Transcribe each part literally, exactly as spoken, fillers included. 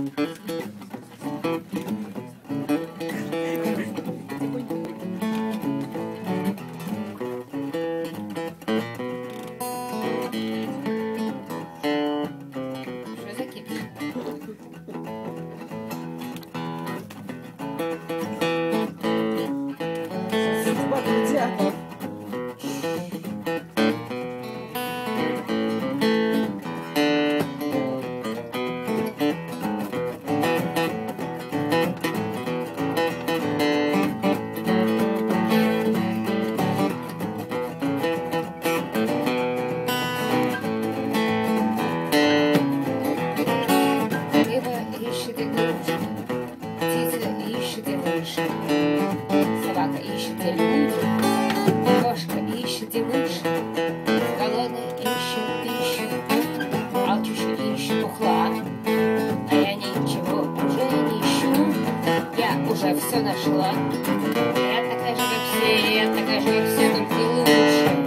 Собака ищет и люди, кошка ищет и мышь, голодный ищет пищу, алчущий ищет бухла. А я ничего уже не ищу, я уже все нашла. Я такая же, как все, я такая же, как все, только лучше.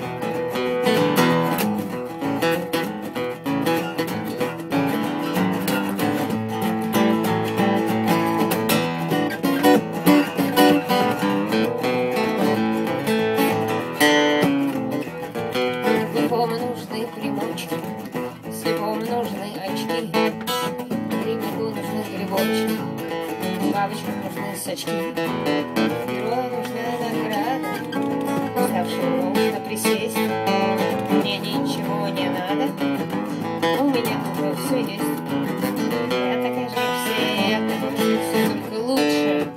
Слепому нужны примочки, слепому нужны очки, грибнику нужны грибочки, бабочкам нужны сачки, герою нужна награда, уставшему нужно присесть, мне ничего не надо, у меня уже все есть. Я такая же, как все, я такая же, как все, только лучше.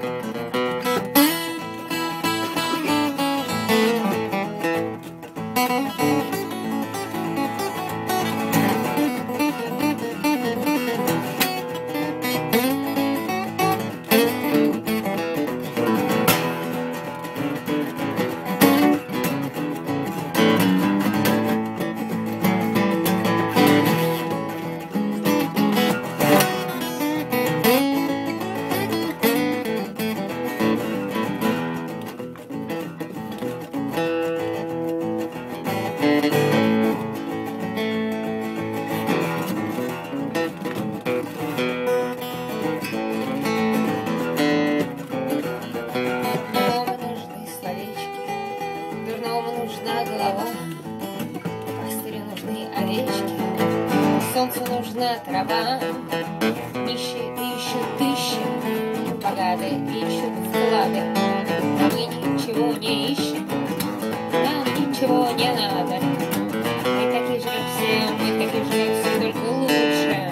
Нужна голова, пастырю нужны овечки, солнцу нужна трава, нищие ищут тысячи, богатые ищут вклады, а мы ничего не ищем, нам ничего не надо, мы такие же, как все, мы такие же, как все, только лучше.